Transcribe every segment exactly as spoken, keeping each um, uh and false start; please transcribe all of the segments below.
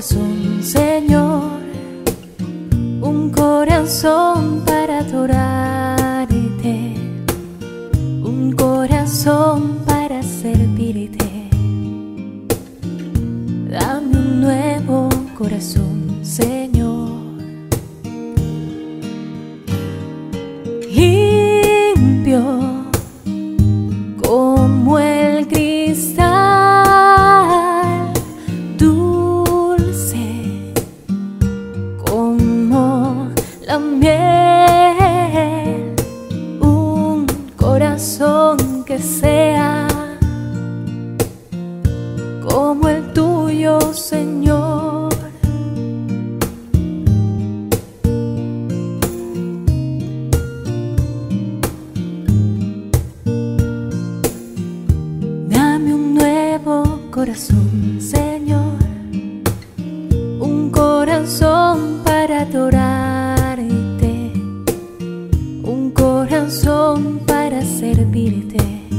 corazón, Señor, un corazón para adorarte, un corazón para servirte. Dame un nuevo corazón, Señor, limpio como el cristal, dulce como la miel, un corazón que sea como el tuyo, Señor. Dame un nuevo corazón, Señor, un corazón para adorarte, un corazón para servirte.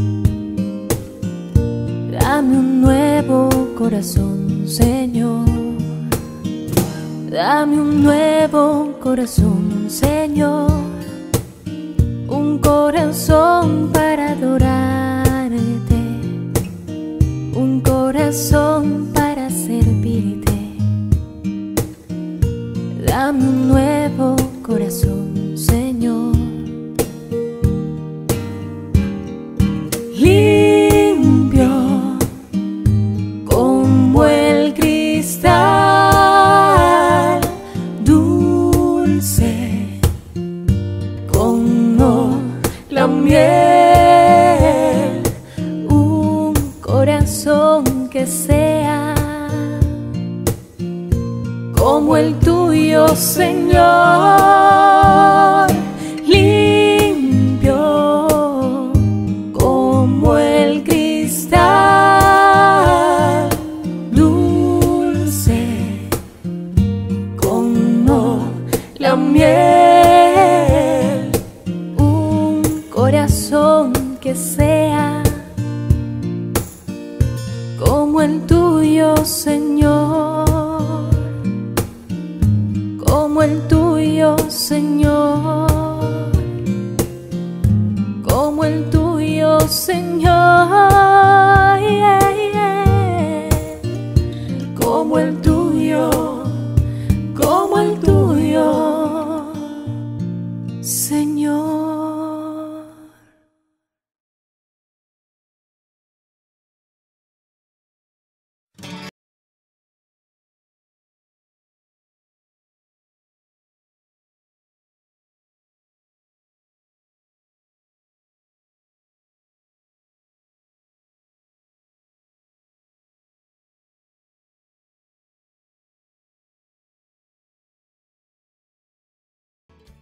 Dame un nuevo corazón, Señor, dame un nuevo corazón, Señor, un corazón para adorarte, un corazón para servirte. Dame un nuevo corazón, Señor, limpio como el cristal, dulce como la miel, un corazón que sea como el tuyo, Señor, limpio como el cristal, dulce como la miel.